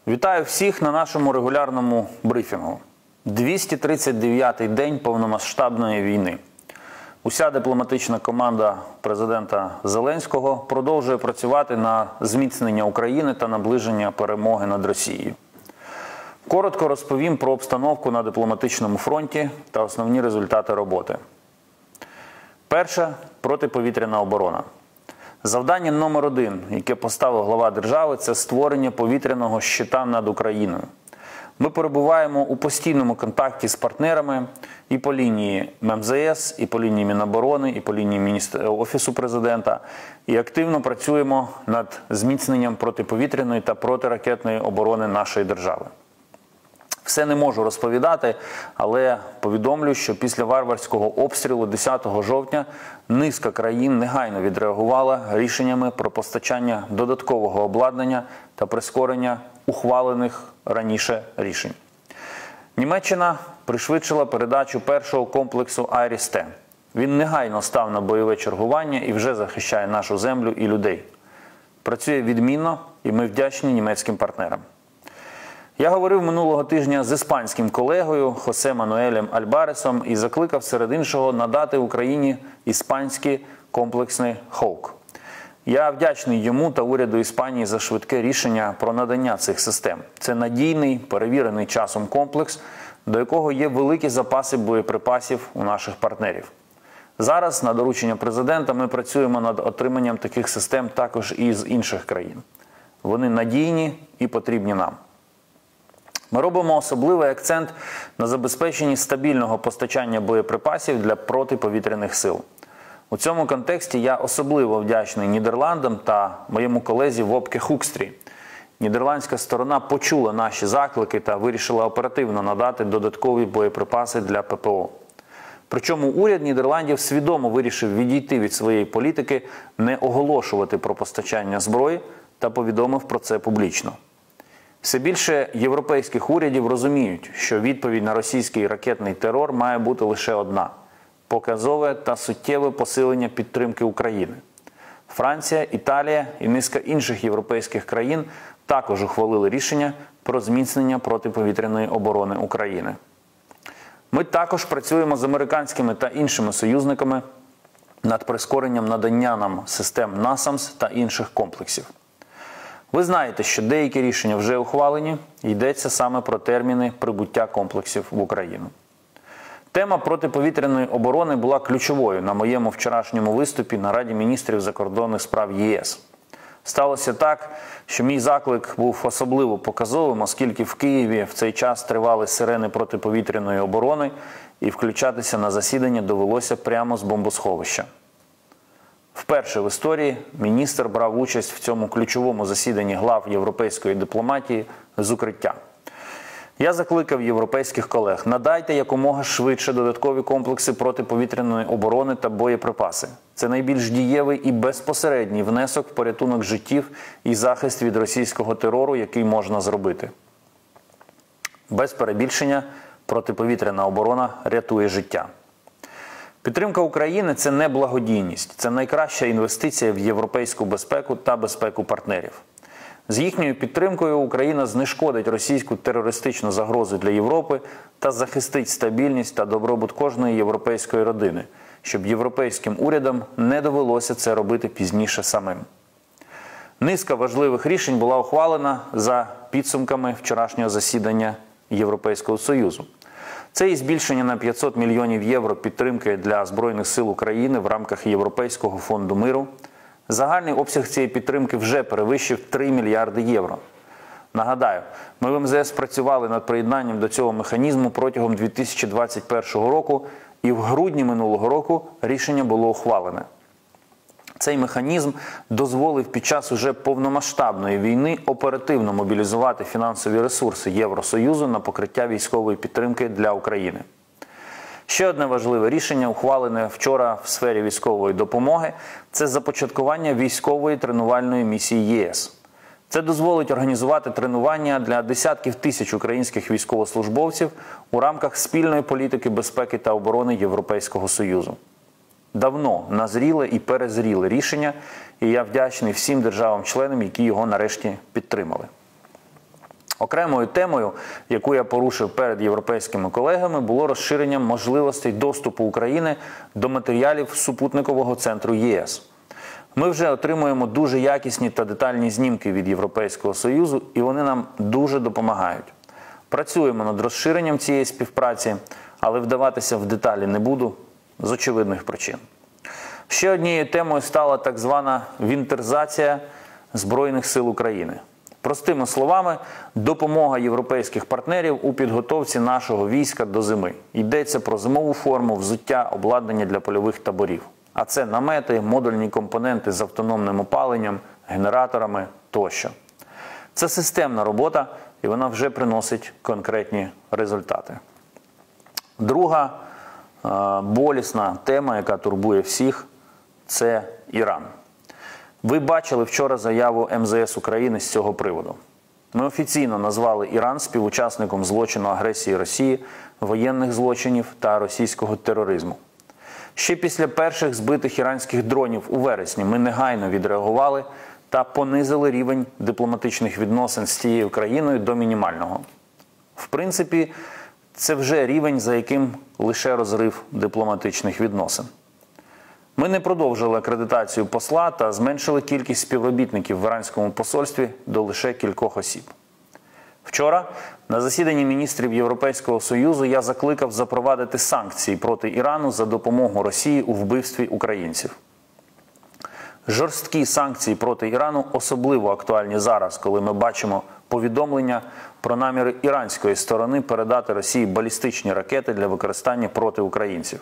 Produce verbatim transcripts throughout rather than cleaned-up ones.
Вітаю всіх на нашому регулярному брифінгу. двісті тридцять дев'ятий день повномасштабної війни. Уся дипломатична команда президента Зеленського продовжує працювати на зміцнення України та наближення перемоги над Росією. Коротко розповім про обстановку на дипломатичному фронті та основні результати роботи. Перше – протиповітряна оборона. Завдання номер один, яке поставив глава держави, це створення повітряного щита над Україною. Ми перебуваємо у постійному контакті з партнерами і по лінії ем ем зет ес, і по лінії Міноборони, і по лінії Офісу президента, і активно працюємо над зміцненням протиповітряної та протиракетної оборони нашої держави. Все не можу розповідати, але повідомлю, що після варварського обстрілу десятого жовтня низка країн негайно відреагувала рішеннями про постачання додаткового обладнання та прискорення ухвалених раніше рішень. Німеччина пришвидшила передачу першого комплексу Айріс-Т. Він негайно став на бойове чергування і вже захищає нашу землю і людей. Працює відмінно, і ми вдячні німецьким партнерам. Я говорив минулого тижня з іспанським колегою Хосе Мануелем Альбаресом і закликав серед іншого надати Україні іспанський комплексний «Хоук». Я вдячний йому та уряду Іспанії за швидке рішення про надання цих систем. Це надійний, перевірений часом комплекс, до якого є великі запаси боєприпасів у наших партнерів. Зараз, на доручення президента, ми працюємо над отриманням таких систем також і з інших країн. Вони надійні і потрібні нам. Ми робимо особливий акцент на забезпеченні стабільного постачання боєприпасів для протиповітряних сил. У цьому контексті я особливо вдячний Нідерландам та моєму колезі Вопке Хукстрі. Нідерландська сторона почула наші заклики та вирішила оперативно надати додаткові боєприпаси для пе пе о. Причому уряд Нідерландів свідомо вирішив відійти від своєї політики, не оголошувати про постачання зброї та повідомив про це публічно. Все більше європейських урядів розуміють, що відповідь на російський ракетний терор має бути лише одна – показове та суттєве посилення підтримки України. Франція, Італія і низка інших європейських країн також ухвалили рішення про зміцнення протиповітряної оборони України. Ми також працюємо з американськими та іншими союзниками над прискоренням надання нам систем насамс та інших комплексів. Ви знаєте, що деякі рішення вже ухвалені, йдеться саме про терміни прибуття комплексів в Україну. Тема протиповітряної оборони була ключовою на моєму вчорашньому виступі на Раді міністрів закордонних справ є ес. Сталося так, що мій заклик був особливо показовим, оскільки в Києві в цей час тривали сирени протиповітряної оборони і включатися на засідання довелося прямо з бомбосховища. Вперше в історії міністр брав участь в цьому ключовому засіданні глав європейської дипломатії з укриття. Я закликав європейських колег: надайте якомога швидше додаткові комплекси протиповітряної оборони та боєприпаси. Це найбільш дієвий і безпосередній внесок в порятунок життів і захист від російського терору, який можна зробити. Без перебільшення, протиповітряна оборона рятує життя. Підтримка України – це не благодійність, це найкраща інвестиція в європейську безпеку та безпеку партнерів. З їхньою підтримкою Україна знешкодить російську терористичну загрозу для Європи та захистить стабільність та добробут кожної європейської родини, щоб європейським урядам не довелося це робити пізніше самим. Низка важливих рішень була ухвалена за підсумками вчорашнього засідання Європейського Союзу. Це і збільшення на п'ятсот мільйонів євро підтримки для Збройних сил України в рамках Європейського фонду миру. Загальний обсяг цієї підтримки вже перевищив три мільярди євро. Нагадаю, ми в ем зе ес працювали над приєднанням до цього механізму протягом дві тисячі двадцять першого року, і в грудні минулого року рішення було ухвалене. Цей механізм дозволив під час уже повномасштабної війни оперативно мобілізувати фінансові ресурси Євросоюзу на покриття військової підтримки для України. Ще одне важливе рішення, ухвалене вчора в сфері військової допомоги, це започаткування військової тренувальної місії є ес. Це дозволить організувати тренування для десятків тисяч українських військовослужбовців у рамках спільної політики безпеки та оборони Європейського Союзу. Давно назріле і перезріле рішення, і я вдячний всім державам-членам, які його нарешті підтримали. Окремою темою, яку я порушив перед європейськими колегами, було розширення можливостей доступу України до матеріалів супутникового центру ЄС. Ми вже отримуємо дуже якісні та детальні знімки від Європейського Союзу, і вони нам дуже допомагають. Працюємо над розширенням цієї співпраці, але вдаватися в деталі не буду з очевидних причин. Ще однією темою стала так звана вінтеризація Збройних сил України. Простими словами, допомога європейських партнерів у підготовці нашого війська до зими. Йдеться про зимову форму, взуття, обладнання для польових таборів. А це намети, модульні компоненти з автономним опаленням, генераторами тощо. Це системна робота, і вона вже приносить конкретні результати. Друга е, болісна тема, яка турбує всіх, це Іран. Ви бачили вчора заяву ем зе ес України з цього приводу. Ми офіційно назвали Іран співучасником злочину агресії Росії, воєнних злочинів та російського тероризму. Ще після перших збитих іранських дронів у вересні ми негайно відреагували та понизили рівень дипломатичних відносин з цією країною до мінімального. В принципі, це вже рівень, за яким лише розрив дипломатичних відносин. Ми не продовжили акредитацію посла та зменшили кількість співробітників в іранському посольстві до лише кількох осіб. Вчора на засіданні міністрів Європейського Союзу я закликав запровадити санкції проти Ірану за допомогу Росії у вбивстві українців. Жорсткі санкції проти Ірану особливо актуальні зараз, коли ми бачимо повідомлення про наміри іранської сторони передати Росії балістичні ракети для використання проти українців.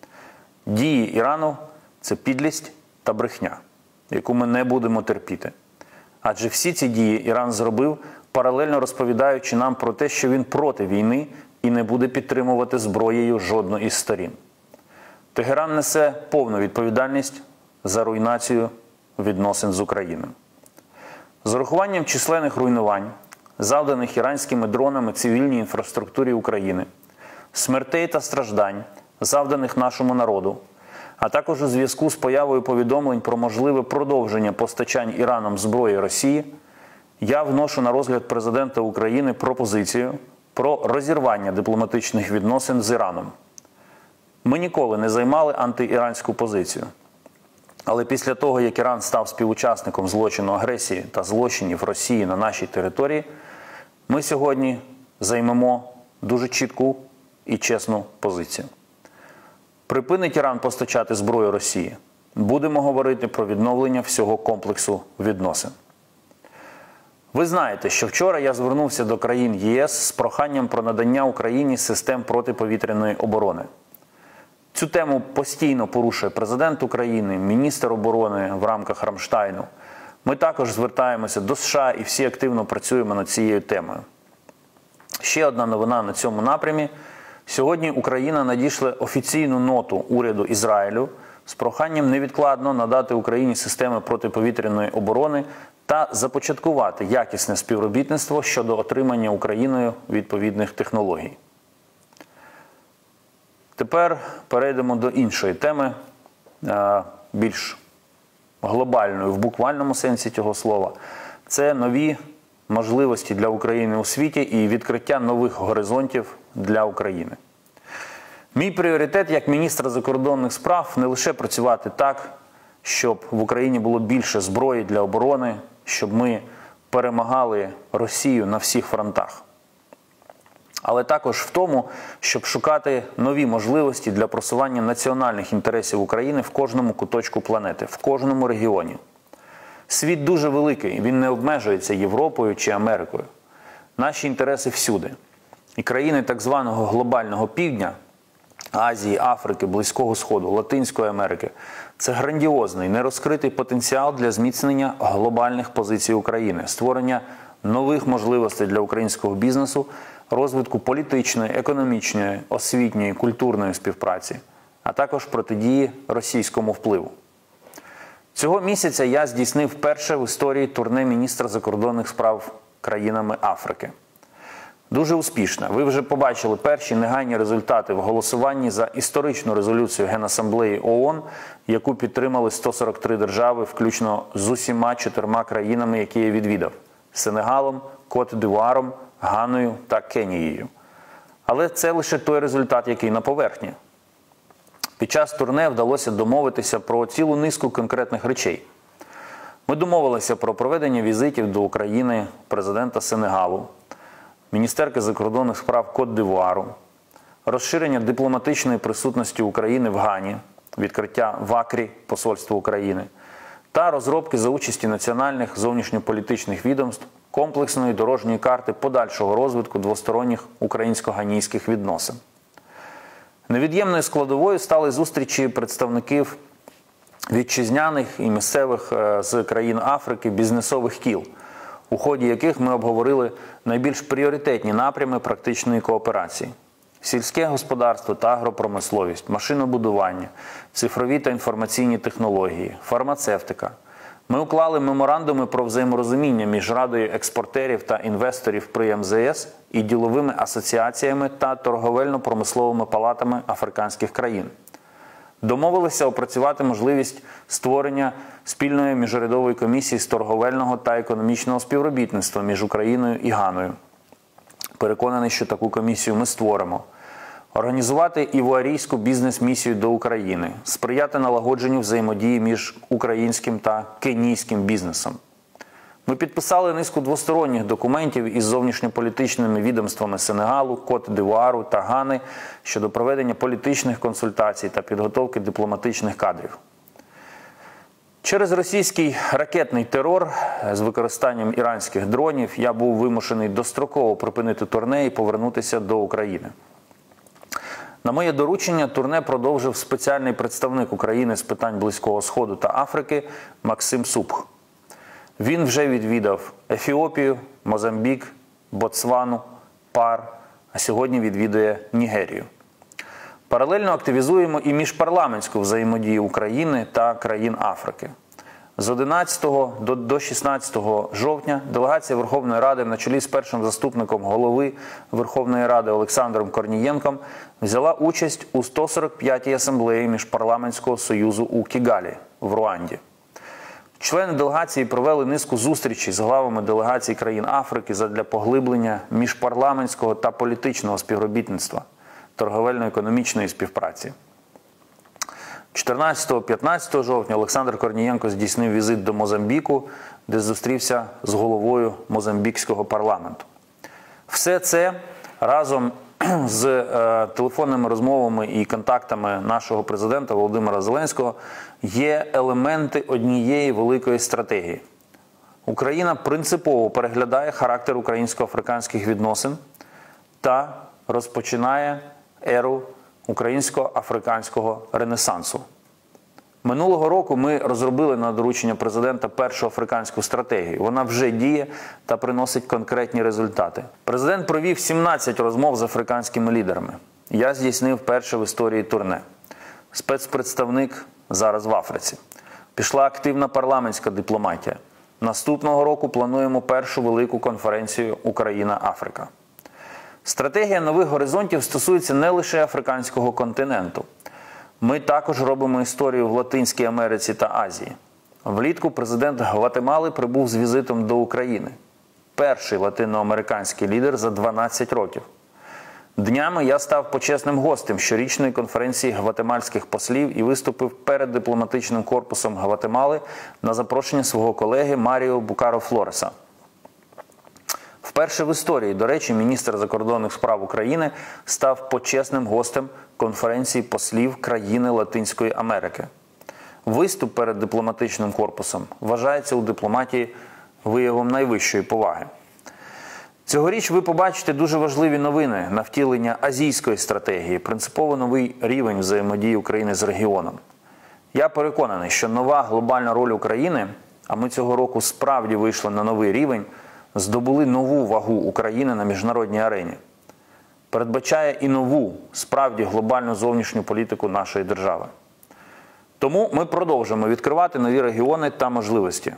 Дії Ірану – це підлість та брехня, яку ми не будемо терпіти. Адже всі ці дії Іран зробив, паралельно розповідаючи нам про те, що він проти війни і не буде підтримувати зброєю жодну із сторін. Тегеран несе повну відповідальність за руйнацію відносин з Україною. З урахуванням численних руйнувань, завданих іранськими дронами цивільній інфраструктурі України, смертей та страждань, завданих нашому народу, а також у зв'язку з появою повідомлень про можливе продовження постачань Іраном зброї Росії, я вношу на розгляд президента України пропозицію про розірвання дипломатичних відносин з Іраном. Ми ніколи не займали антиіранську позицію. Але після того, як Іран став співучасником злочину агресії та злочинів Росії на нашій території, ми сьогодні займемо дуже чітку і чесну позицію. Припинить Іран постачати зброю Росії, будемо говорити про відновлення всього комплексу відносин. Ви знаєте, що вчора я звернувся до країн ЄС з проханням про надання Україні систем протиповітряної оборони. Цю тему постійно порушує президент України, міністр оборони в рамках Рамштайну. Ми також звертаємося до США і всі активно працюємо над цією темою. Ще одна новина на цьому напрямі. Сьогодні Україна надійшла офіційну ноту уряду Ізраїлю з проханням невідкладно надати Україні системи протиповітряної оборони та започаткувати якісне співробітництво щодо отримання Україною відповідних технологій. Тепер перейдемо до іншої теми, більш глобальної в буквальному сенсі цього слова. Це нові можливості для України у світі і відкриття нових горизонтів для України. Мій пріоритет як міністра закордонних справ не лише працювати так, щоб в Україні було більше зброї для оборони, щоб ми перемагали Росію на всіх фронтах. Але також в тому, щоб шукати нові можливості для просування національних інтересів України в кожному куточку планети, в кожному регіоні. Світ дуже великий, він не обмежується Європою чи Америкою. Наші інтереси всюди. І країни так званого глобального півдня, Азії, Африки, Близького Сходу, Латинської Америки – це грандіозний, нерозкритий потенціал для зміцнення глобальних позицій України, створення нових можливостей для українського бізнесу, розвитку політичної, економічної, освітньої, культурної співпраці, а також протидії російському впливу. Цього місяця я здійснив перше в історії турне міністра закордонних справ країнами Африки. Дуже успішне. Ви вже побачили перші негайні результати в голосуванні за історичну резолюцію Генасамблеї ООН, яку підтримали сто сорок три держави, включно з усіма чотирма країнами, які я відвідав – Сенегалом, Кот-д'Івуаром, Ганою та Кенією. Але це лише той результат, який на поверхні. Під час турне вдалося домовитися про цілу низку конкретних речей. Ми домовилися про проведення візитів до України президента Сенегалу, міністерки закордонних справ Кот-д'Івуару, розширення дипломатичної присутності України в Гані, відкриття в Акрі посольства України та розробки за участі національних зовнішньополітичних відомств комплексної дорожньої карти подальшого розвитку двосторонніх українсько-ганійських відносин. Невід'ємною складовою стали зустрічі представників вітчизняних і місцевих з країн Африки бізнесових кіл, у ході яких ми обговорили найбільш пріоритетні напрями практичної кооперації – сільське господарство та агропромисловість, машинобудування, цифрові та інформаційні технології, фармацевтика. Ми уклали меморандуми про взаєморозуміння між Радою експортерів та інвесторів при ем зе ес і діловими асоціаціями та торговельно-промисловими палатами африканських країн. Домовилися опрацювати можливість створення спільної міжурядової комісії з торговельного та економічного співробітництва між Україною і Ганою. Переконаний, що таку комісію ми створимо. Організувати івуарійську бізнес-місію до України, сприяти налагодженню взаємодії між українським та кенійським бізнесом. Ми підписали низку двосторонніх документів із зовнішньополітичними відомствами Сенегалу, Кот-д'Івуару та Гани щодо проведення політичних консультацій та підготовки дипломатичних кадрів. Через російський ракетний терор з використанням іранських дронів я був вимушений достроково припинити турне і повернутися до України. На моє доручення турне продовжив спеціальний представник України з питань Близького Сходу та Африки Максим Супх. Він вже відвідав Ефіопію, Мозамбік, Ботсвану, Пар, а сьогодні відвідує Нігерію. Паралельно активізуємо і міжпарламентську взаємодію України та країн Африки. З одинадцятого до шістнадцятого жовтня делегація Верховної Ради на чолі з першим заступником голови Верховної Ради Олександром Корнієнком взяла участь у сто сорок п'ятій асамблеї Міжпарламентського союзу у Кігалі, в Руанді. Члени делегації провели низку зустрічей з главами делегацій країн Африки задля поглиблення міжпарламентського та політичного співробітництва, торговельно-економічної співпраці. чотирнадцятого-п'ятнадцятого жовтня Олександр Корнієнко здійснив візит до Мозамбіку, де зустрівся з головою Мозамбікського парламенту. Все це разом з е, телефонними розмовами і контактами нашого президента Володимира Зеленського є елементи однієї великої стратегії. Україна принципово переглядає характер українсько-африканських відносин та розпочинає еру українсько-африканського ренесансу. Минулого року ми розробили на доручення президента першу африканську стратегію. Вона вже діє та приносить конкретні результати. Президент провів сімнадцять розмов з африканськими лідерами. Я здійснив перше в історії турне. Спецпредставник зараз в Африці. Пішла активна парламентська дипломатія. Наступного року плануємо першу велику конференцію «Україна-Африка». Стратегія нових горизонтів стосується не лише африканського континенту. Ми також робимо історію в Латинській Америці та Азії. Влітку президент Гватемали прибув з візитом до України. Перший латиноамериканський лідер за дванадцять років. Днями я став почесним гостем щорічної конференції гватемальських послів і виступив перед дипломатичним корпусом Гватемали на запрошення свого колеги Маріо Букаро Флореса. Вперше в історії, до речі, міністр закордонних справ України став почесним гостем конференції послів країни Латинської Америки. Виступ перед дипломатичним корпусом вважається у дипломатії виявом найвищої поваги. Цьогоріч ви побачите дуже важливі новини на втілення азійської стратегії, принципово новий рівень взаємодії України з регіоном. Я переконаний, що нова глобальна роль України, а ми цього року справді вийшли на новий рівень, здобули нову вагу України на міжнародній арені. Передбачає і нову, справді глобальну зовнішню політику нашої держави. Тому ми продовжуємо відкривати нові регіони та можливості.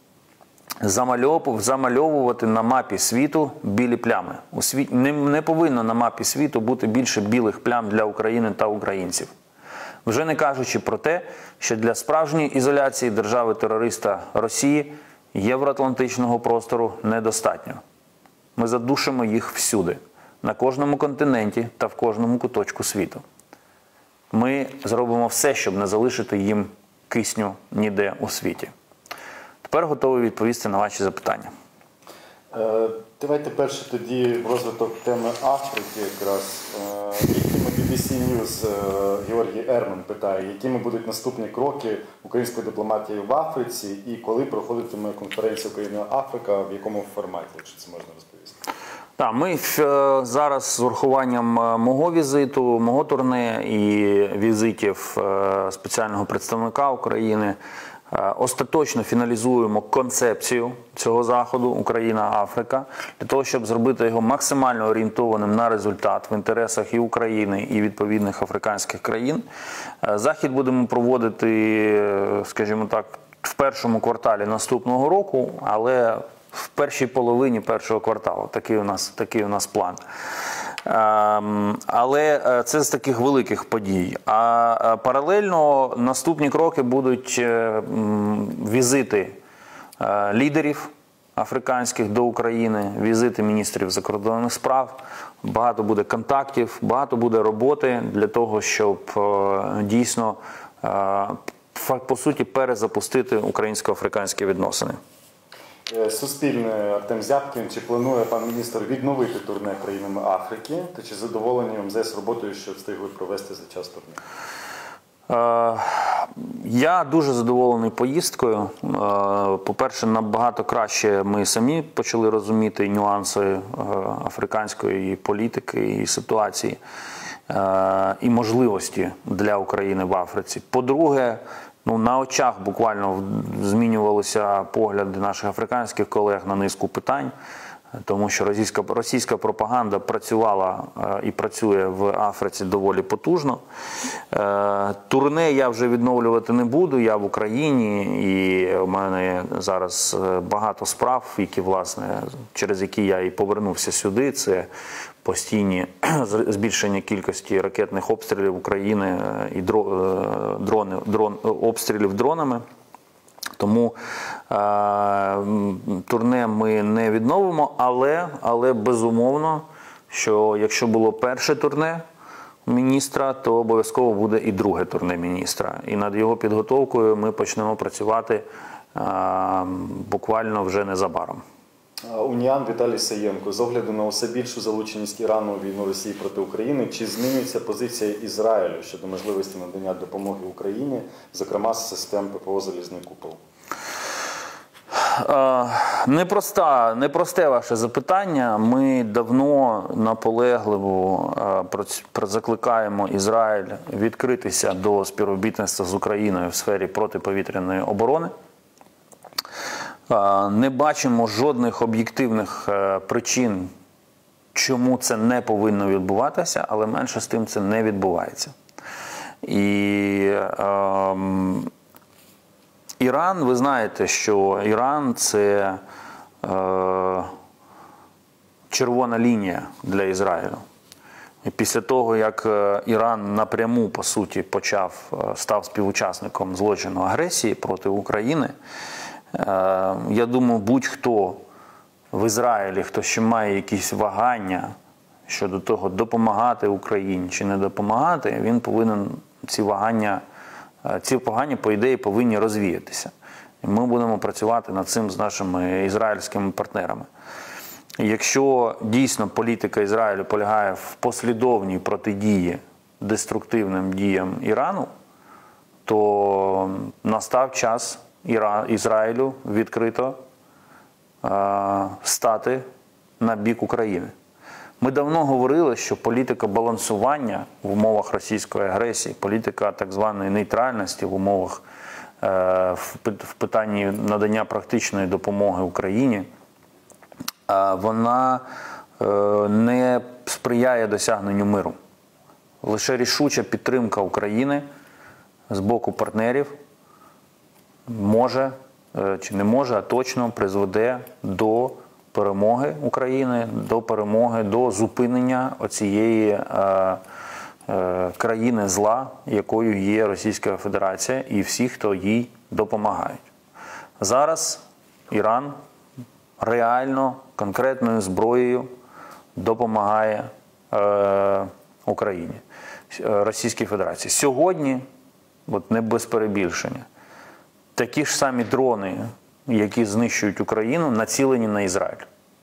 Замальовувати на мапі світу білі плями. У світ... не, не повинно на мапі світу бути більше білих плям для України та українців. Вже не кажучи про те, що для справжньої ізоляції держави-терориста Росії євроатлантичного простору недостатньо. Ми задушимо їх всюди, на кожному континенті та в кожному куточку світу. Ми зробимо все, щоб не залишити їм кисню ніде у світі. Тепер готовий відповісти на ваші запитання. Давайте перше тоді в розвиток теми Африки якраз. бі бі сі News Георгій Ерман питає, якими будуть наступні кроки української дипломатії в Африці і коли проходитиме конференція Україна-Африка, в якому форматі, якщо це можна розповісти. Так, ми зараз з урахуванням мого візиту, мого турне і візитів спеціального представника України остаточно фіналізуємо концепцію цього заходу Україна-Африка для того, щоб зробити його максимально орієнтованим на результат в інтересах і України, і відповідних африканських країн. Захід будемо проводити, скажімо так, в першому кварталі наступного року, але в першій половині першого кварталу. Такий у нас, такий у нас план. Але це з таких великих подій. А паралельно наступні кроки будуть візити лідерів африканських до України, візити міністрів закордонних справ, багато буде контактів, багато буде роботи для того, щоб дійсно, по суті, перезапустити українсько-африканські відносини. Суспільне, Артем Зябкін, чи планує пан міністр відновити турне країнами Африки, та чи задоволені ем зе ес роботою, що встигли провести за час турне? Я дуже задоволений поїздкою. По-перше, набагато краще ми самі почали розуміти нюанси африканської політики і ситуації, і можливості для України в Африці. По-друге, ну, на очах буквально змінювалися погляди наших африканських колег на низку питань, тому що російська, російська пропаганда працювала і працює в Африці доволі потужно. Турне я вже відновлювати не буду, я в Україні, і у мене зараз багато справ, які, власне, через які я і повернувся сюди. Це постійні збільшення кількості ракетних обстрілів України і дрони, дрон, обстрілів дронами. Тому е, турне ми не відновимо, але, але безумовно, що якщо було перше турне міністра, то обов'язково буде і друге турне міністра. І над його підготовкою ми почнемо працювати е, буквально вже незабаром. Уніан Віталій Саєнко. З огляду на усе більшу залученість Ірану у війну Росії проти України, чи змінюється позиція Ізраїлю щодо можливості надання допомоги Україні, зокрема з систем ППО «Залізний купол»? Непроста, непросте ваше запитання. Ми давно наполегливо закликаємо Ізраїль відкритися до співробітництва з Україною в сфері протиповітряної оборони. Не бачимо жодних об'єктивних причин, чому це не повинно відбуватися, але менше з тим це не відбувається. І е, Іран, ви знаєте, що Іран – це е, червона лінія для Ізраїлю. І після того, як Іран напряму, по суті, почав, став співучасником злочину агресії проти України, я думаю, будь-хто в Ізраїлі, хто ще має якісь вагання щодо того, допомагати Україні чи не допомагати, він повинен ці вагання, ці вагання, по ідеї, повинні розвіятися. І ми будемо працювати над цим з нашими ізраїльськими партнерами. Якщо дійсно політика Ізраїлю полягає в послідовній протидії деструктивним діям Ірану, то настав час Ізраїлю відкрито е, стати на бік України. Ми давно говорили, що політика балансування в умовах російської агресії, політика так званої нейтральності в умовах е, в, в питанні надання практичної допомоги Україні, е, вона е, не сприяє досягненню миру. Лише рішуча підтримка України з боку партнерів може, чи не може, а точно призведе до перемоги України, до перемоги, до зупинення оцієї е, е, країни зла, якою є Російська Федерація і всі, хто їй допомагають. Зараз Іран реально конкретною зброєю допомагає е, Україні, е, Російській Федерації. Сьогодні, от не без перебільшення, такі ж самі дрони, які знищують Україну, націлені на Ізраїль.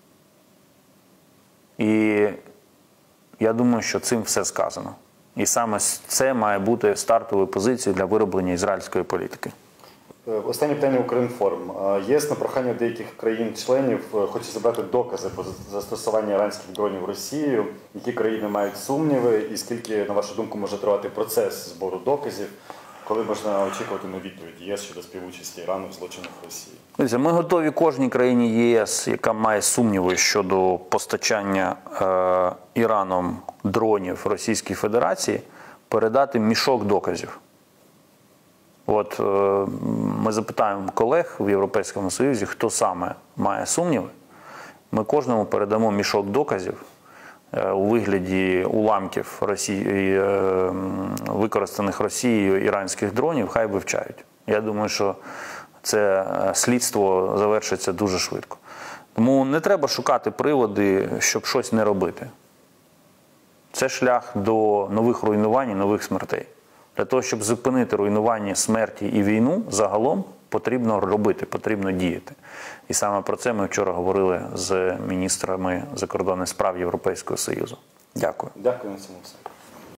І я думаю, що цим все сказано. І саме це має бути стартовою позицією для вироблення ізраїльської політики. Останнє питання Укрінформ. ЄС на прохання деяких країн-членів хоче забрати докази про застосування іранських дронів Росією. Які країни мають сумніви і скільки, на вашу думку, може тривати процес збору доказів? Коли можна очікувати на відповідь ЄС щодо співучасті Ірану в злочинах Росії? Дивіться, ми готові кожній країні ЄС, яка має сумніви щодо постачання е, Іраном дронів Російській Федерації, передати мішок доказів. От е, ми запитаємо колег в Європейському Союзі, хто саме має сумніви. Ми кожному передамо мішок доказів е, у вигляді уламків Росії, е, використаних Росією іранських дронів, хай вивчають. Я думаю, що це слідство завершиться дуже швидко. Тому не треба шукати приводи, щоб щось не робити. Це шлях до нових руйнувань і нових смертей. Для того, щоб зупинити руйнування, смерті і війну, загалом потрібно робити, потрібно діяти. І саме про це ми вчора говорили з міністрами закордонних справ Європейського Союзу. Дякую. Дякую на цьому все.